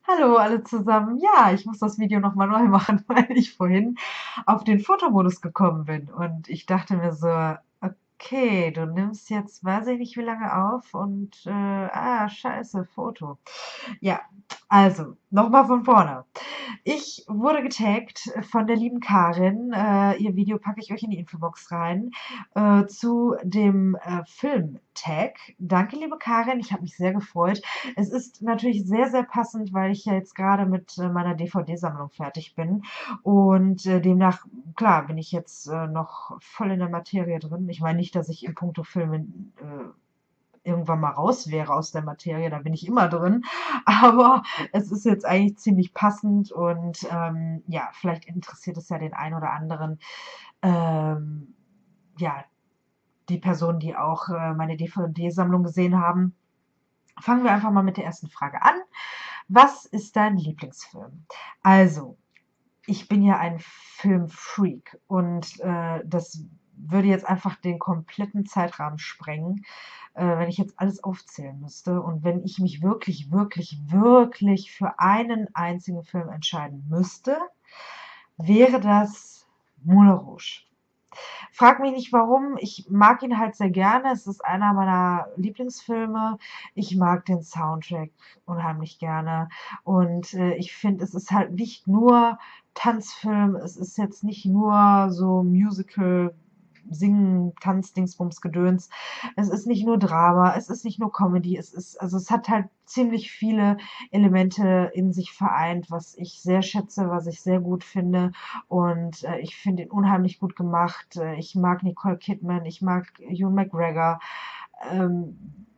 Hallo alle zusammen. Ja, ich muss das Video nochmal neu machen, weil ich vorhin auf den Fotomodus gekommen bin. Und ich dachte mir so, okay, du nimmst jetzt, weiß ich nicht wie lange auf und, scheiße, Foto. Ja, also, nochmal von vorne. Ich wurde getaggt von der lieben Karin. Ihr Video packe ich euch in die Infobox rein. Zu dem Film-Tag. Danke, liebe Karin. Ich habe mich sehr gefreut. Es ist natürlich sehr, sehr passend, weil ich ja jetzt gerade mit meiner DVD-Sammlung fertig bin. Und demnach, klar, bin ich jetzt noch voll in der Materie drin. Ich meine nicht, dass ich in puncto Filme irgendwann mal raus wäre aus der Materie, da bin ich immer drin. Aber es ist jetzt eigentlich ziemlich passend und ja, vielleicht interessiert es ja den einen oder anderen. Ähm, ja, die Personen, die auch meine DVD-Sammlung gesehen haben. Fangen wir einfach mal mit der ersten Frage an. Was ist dein Lieblingsfilm? Also, ich bin ja ein Filmfreak und das würde jetzt einfach den kompletten Zeitrahmen sprengen, wenn ich jetzt alles aufzählen müsste. Und wenn ich mich wirklich, wirklich, wirklich für einen einzigen Film entscheiden müsste, wäre das Moulin Rouge. Frag mich nicht warum, ich mag ihn halt sehr gerne. Es ist einer meiner Lieblingsfilme. Ich mag den Soundtrack unheimlich gerne. Und ich finde, es ist halt nicht nur Tanzfilm, es ist jetzt nicht nur so Musical, Singen, Tanz, Dingsbums, Gedöns. Es ist nicht nur Drama, es ist nicht nur Comedy, also es hat halt ziemlich viele Elemente in sich vereint, was ich sehr schätze, was ich sehr gut finde. Und ich finde ihn unheimlich gut gemacht. Ich mag Nicole Kidman, ich mag Ewan McGregor, ähm,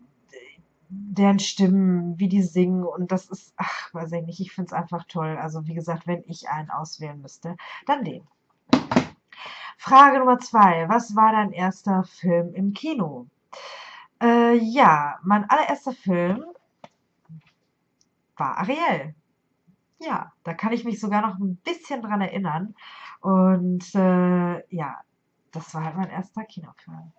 deren Stimmen, wie die singen. Und das ist, ach, weiß ich nicht, ich finde es einfach toll. Also wie gesagt, wenn ich einen auswählen müsste, dann den. Frage Nummer zwei. Was war dein erster Film im Kino? Ja, mein allererster Film war Ariel. Ja, da kann ich mich sogar noch ein bisschen dran erinnern. Und ja, das war halt mein erster Kinofilm.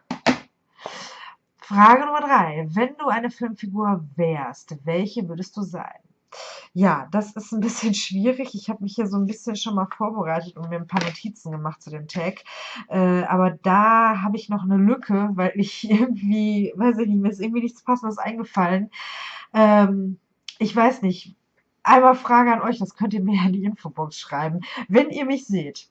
Frage Nummer drei. Wenn du eine Filmfigur wärst, welche würdest du sein? Ja, das ist ein bisschen schwierig. Ich habe mich hier so ein bisschen schon mal vorbereitet und mir ein paar Notizen gemacht zu dem Tag. Aber da habe ich noch eine Lücke, weil ich irgendwie, weiß ich nicht, mir ist irgendwie nichts Passendes eingefallen. Ähm, ich weiß nicht. Einmal Frage an euch, das könnt ihr mir ja in die Infobox schreiben. Wenn ihr mich seht,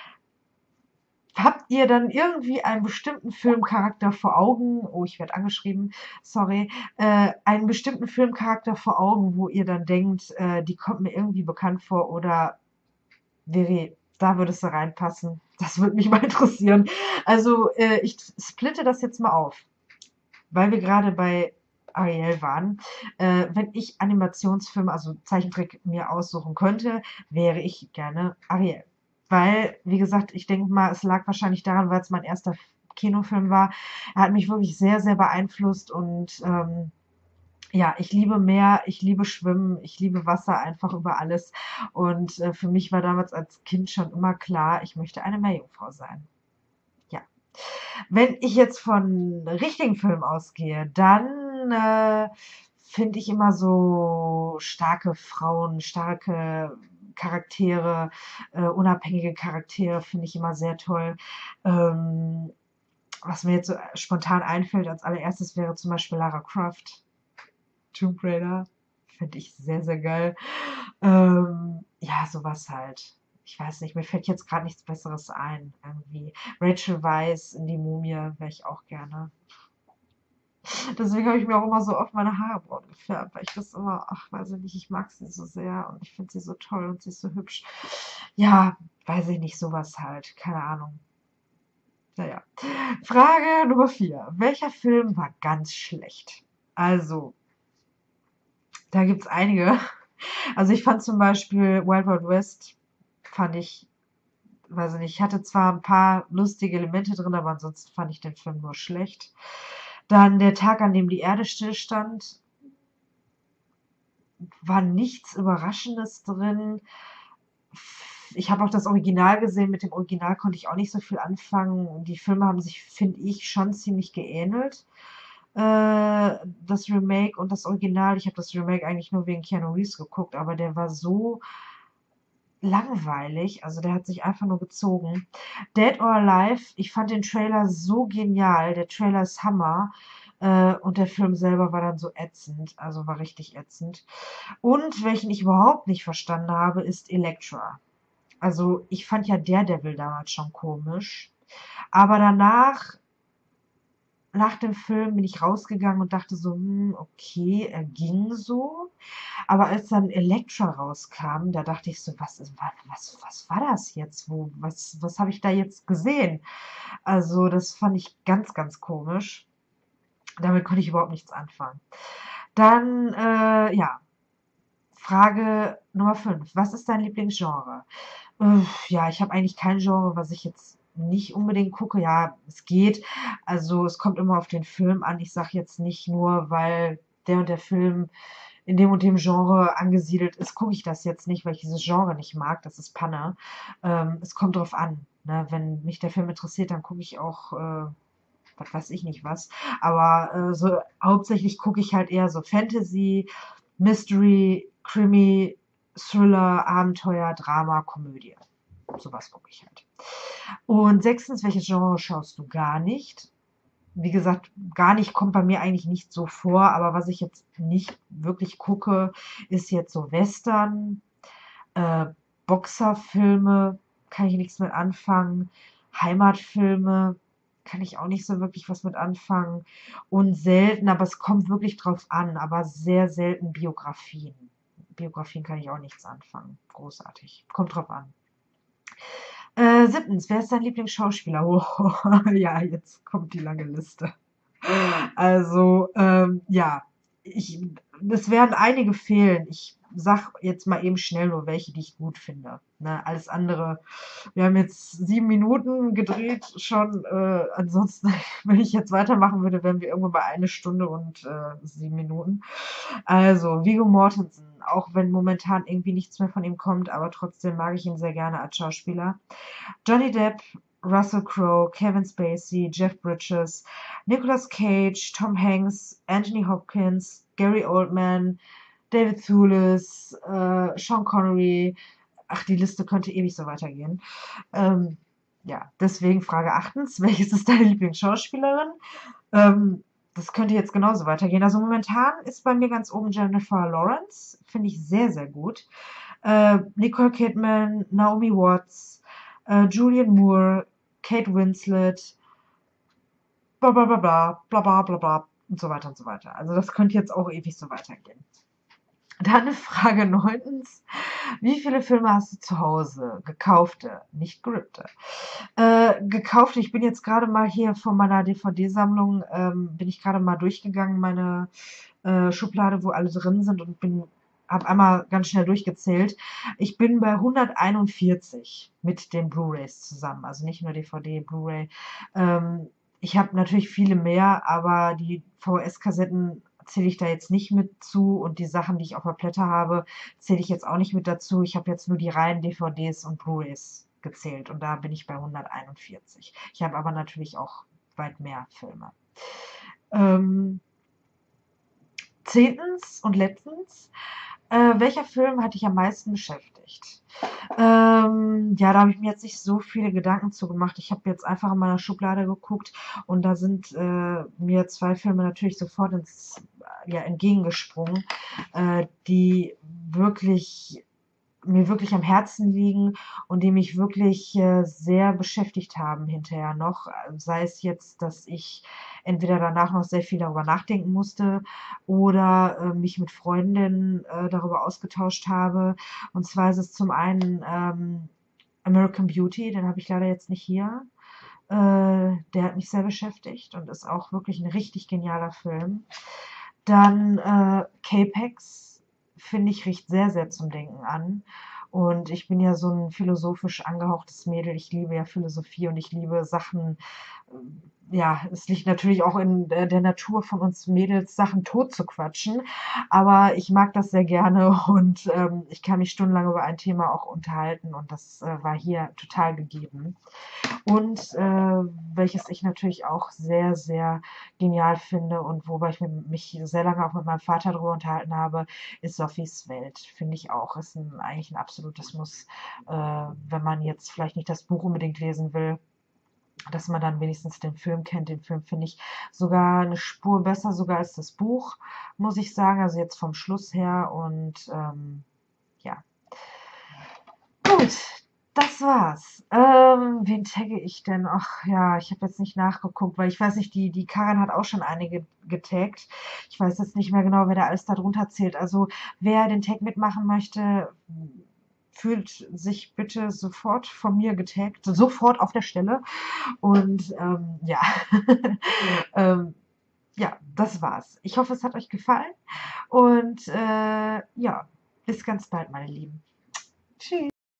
habt ihr dann irgendwie einen bestimmten Filmcharakter vor Augen? Oh, ich werde angeschrieben, sorry. Einen bestimmten Filmcharakter vor Augen, wo ihr dann denkt, die kommt mir irgendwie bekannt vor oder Veri, da würdest du reinpassen. Das würde mich mal interessieren. Also, ich splitte das jetzt mal auf, weil wir gerade bei Ariel waren. Wenn ich Animationsfilme, also Zeichentrick, mir aussuchen könnte, wäre ich gerne Ariel. Weil, wie gesagt, ich denke mal, es lag wahrscheinlich daran, weil es mein erster Kinofilm war. Er hat mich wirklich sehr, sehr beeinflusst und ja, ich liebe Meer, ich liebe Schwimmen, ich liebe Wasser einfach über alles. Und für mich war damals als Kind schon immer klar, ich möchte eine Meerjungfrau sein. Ja. Wenn ich jetzt von richtigen Filmen ausgehe, dann finde ich immer so starke Frauen, starke Charaktere, unabhängige Charaktere finde ich immer sehr toll. Ähm, was mir jetzt so spontan einfällt als allererstes wäre zum Beispiel Lara Croft, Tomb Raider. Finde ich sehr, sehr geil. Ja, sowas halt. Ich weiß nicht, mir fällt jetzt gerade nichts Besseres ein. Irgendwie. Rachel Weisz in die Mumie wäre ich auch gerne. Deswegen habe ich mir auch immer so oft meine Haare braun gefärbt, weil ich das immer, ach, weiß ich nicht, ich mag sie so sehr und ich finde sie so toll und sie ist so hübsch. Ja, weiß ich nicht, sowas halt. Keine Ahnung. Naja. Frage Nummer 4. Welcher Film war ganz schlecht? Also, da gibt es einige. Also ich fand zum Beispiel Wild Wild West, fand ich, weiß ich nicht, ich hatte zwar ein paar lustige Elemente drin, aber ansonsten fand ich den Film nur schlecht. Dann Der Tag, an dem die Erde stillstand, war nichts Überraschendes drin. Ich habe auch das Original gesehen, mit dem Original konnte ich auch nicht so viel anfangen. Die Filme haben sich, finde ich, schon ziemlich geähnelt. das Remake und das Original. Ich habe das Remake eigentlich nur wegen Keanu Reeves geguckt, aber der war so langweilig. Also der hat sich einfach nur gezogen. Dead or Alive, ich fand den Trailer so genial. Der Trailer ist Hammer. Und der Film selber war dann so ätzend. Also war richtig ätzend. Und welchen ich überhaupt nicht verstanden habe, ist Elektra. Also ich fand ja Daredevil damals schon komisch. Aber danach, nach dem Film, bin ich rausgegangen und dachte so, okay, er ging so. Aber als dann Elektra rauskam, da dachte ich so, was war das jetzt? Was habe ich da jetzt gesehen? Also, das fand ich ganz, ganz komisch. Damit konnte ich überhaupt nichts anfangen. Dann, ja, Frage Nummer 5. Was ist dein Lieblingsgenre? Ja, ich habe eigentlich kein Genre, was ich jetzt nicht unbedingt gucke. Ja, es geht. Also es kommt immer auf den Film an. Ich sage jetzt nicht nur, weil der und der Film in dem und dem Genre angesiedelt ist, gucke ich das jetzt nicht, weil ich dieses Genre nicht mag. Das ist Panne. Es kommt drauf an. Ne? Wenn mich der Film interessiert, dann gucke ich auch, was weiß ich nicht was. Aber so hauptsächlich gucke ich halt eher so Fantasy, Mystery, Krimi, Thriller, Abenteuer, Drama, Komödie. Sowas gucke ich halt. Und sechstens, welches Genre schaust du gar nicht? Wie gesagt, gar nicht kommt bei mir eigentlich nicht so vor, aber was ich jetzt nicht wirklich gucke, ist jetzt so Western, äh, Boxerfilme, kann ich nichts mit anfangen, Heimatfilme, kann ich auch nicht so wirklich was mit anfangen und selten, aber es kommt wirklich drauf an, aber sehr selten Biografien. Biografien kann ich auch nichts anfangen. Großartig. Kommt drauf an. Siebtens, wer ist dein Lieblingsschauspieler? Oh, ja, jetzt kommt die lange Liste. Also, ja, ich, es werden einige fehlen. Ich sag jetzt mal eben schnell nur welche, die ich gut finde. Ne, alles andere, wir haben jetzt 7 Minuten gedreht schon. Ansonsten, wenn ich jetzt weitermachen würde, wären wir irgendwo bei 1 Stunde und 7 Minuten. Also, Viggo Mortensen, auch wenn momentan irgendwie nichts mehr von ihm kommt, aber trotzdem mag ich ihn sehr gerne als Schauspieler. Johnny Depp, Russell Crowe, Kevin Spacey, Jeff Bridges, Nicolas Cage, Tom Hanks, Anthony Hopkins, Gary Oldman, David Thewlis, Sean Connery. Ach, die Liste könnte ewig so weitergehen. Ähm, ja, deswegen Frage 8. Welches ist deine Lieblingsschauspielerin? Ähm, das könnte jetzt genauso weitergehen. Also momentan ist bei mir ganz oben Jennifer Lawrence. Finde ich sehr, sehr gut. Nicole Kidman, Naomi Watts, Julianne Moore, Kate Winslet, bla bla bla bla, bla bla bla bla und so weiter und so weiter. Also das könnte jetzt auch ewig so weitergehen. Dann Frage 9. Wie viele Filme hast du zu Hause? Gekaufte, nicht gerippte. Gekaufte, ich bin jetzt gerade mal hier von meiner DVD-Sammlung, bin ich gerade mal durchgegangen, meine Schublade, wo alle drin sind und habe einmal ganz schnell durchgezählt. Ich bin bei 141 mit den Blu-rays zusammen, also nicht nur DVD, Blu-ray. Ich habe natürlich viele mehr, aber die VHS-Kassetten zähle ich da jetzt nicht mit zu und die Sachen, die ich auf der Platte habe, zähle ich jetzt auch nicht mit dazu. Ich habe jetzt nur die reinen DVDs und Blu-rays gezählt und da bin ich bei 141. Ich habe aber natürlich auch weit mehr Filme. Ähm, 10. und letztens, welcher Film hat dich am meisten beschäftigt? Ja, da habe ich mir jetzt nicht so viele Gedanken zu gemacht. Ich habe jetzt einfach in meiner Schublade geguckt und da sind mir zwei Filme natürlich sofort ja, entgegengesprungen, die mir wirklich am Herzen liegen und die mich wirklich sehr beschäftigt haben hinterher noch. Sei es jetzt, dass ich entweder danach noch sehr viel darüber nachdenken musste oder mich mit Freundinnen darüber ausgetauscht habe. Und zwar ist es zum einen American Beauty, den habe ich leider jetzt nicht hier. Der hat mich sehr beschäftigt und ist auch wirklich ein richtig genialer Film. Dann K-Pax, finde ich, riecht sehr, sehr zum Denken an. Und ich bin ja so ein philosophisch angehauchtes Mädel. Ich liebe ja Philosophie und ich liebe Sachen, ja, es liegt natürlich auch in der Natur von uns Mädels, Sachen tot zu quatschen, aber ich mag das sehr gerne und ich kann mich stundenlang über ein Thema auch unterhalten und das war hier total gegeben. Und welches ich natürlich auch sehr, sehr genial finde und worüber ich mich sehr lange auch mit meinem Vater darüber unterhalten habe, ist Sophies Welt. Finde ich auch. Ist eigentlich ein absolutes Muss, wenn man jetzt vielleicht nicht das Buch unbedingt lesen will, dass man dann wenigstens den Film kennt. Den Film finde ich sogar eine Spur besser, sogar als das Buch, muss ich sagen. Also jetzt vom Schluss her und ja. Gut, das war's. Wen tagge ich denn? Ach ja, ich habe jetzt nicht nachgeguckt, weil ich weiß nicht, die Karin hat auch schon einige getaggt. Ich weiß jetzt nicht mehr genau, wer da alles darunter zählt. Also wer den Tag mitmachen möchte, fühlt sich bitte sofort von mir getaggt, sofort auf der Stelle. Und ja, ähm, ja, das war's. Ich hoffe, es hat euch gefallen und ja, bis ganz bald, meine Lieben. Tschüss.